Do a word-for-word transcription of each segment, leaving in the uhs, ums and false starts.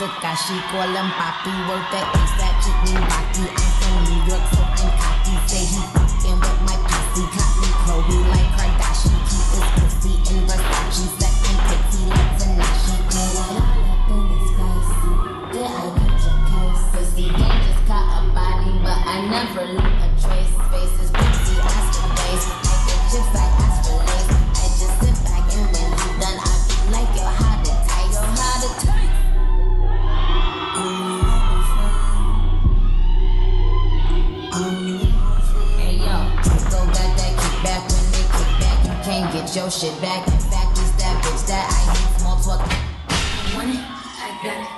Takashi, call him Papi. Work that ace, that chick named Baki. I'm from New York, so I'm cocky. Say he fucking with my pussy. Caught me Chloe like Kardashian. Keep his pussy in Versace. Second pretty like Tanashi. All up in his face. Did I get your case? Pussy gang just caught a body, but I never leave a trace. Face is pussy, ass for days. I get chips, I ask for lace. I just sit back and when you done, I be like, yo, how to tight, yo, how to tight. Hey yo, go got that kickback when they kick back. You can't get your shit back. In fact, it's that bitch that I hate small talk. I want it, I got it.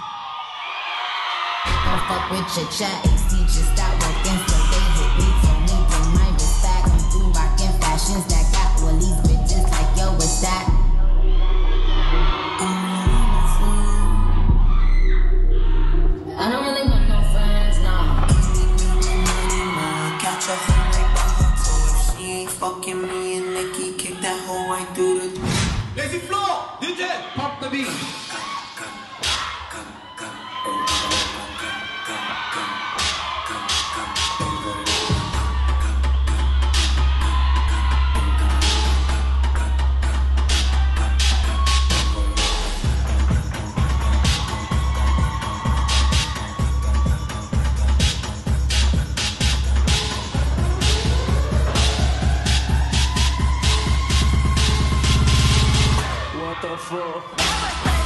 Don't fuck with your chat. H T just stopped working, so they hit me. Told me bring my wrist back. I'm through rockin' fashions that got all these bitches like, yo, what's that? I don't really want no friends, nah. Catch a hoe right by her toe. If she ain't fucking me and Nikki, kick that hoe right through the. Lazy floor, D J, pop the beat. What the fuck?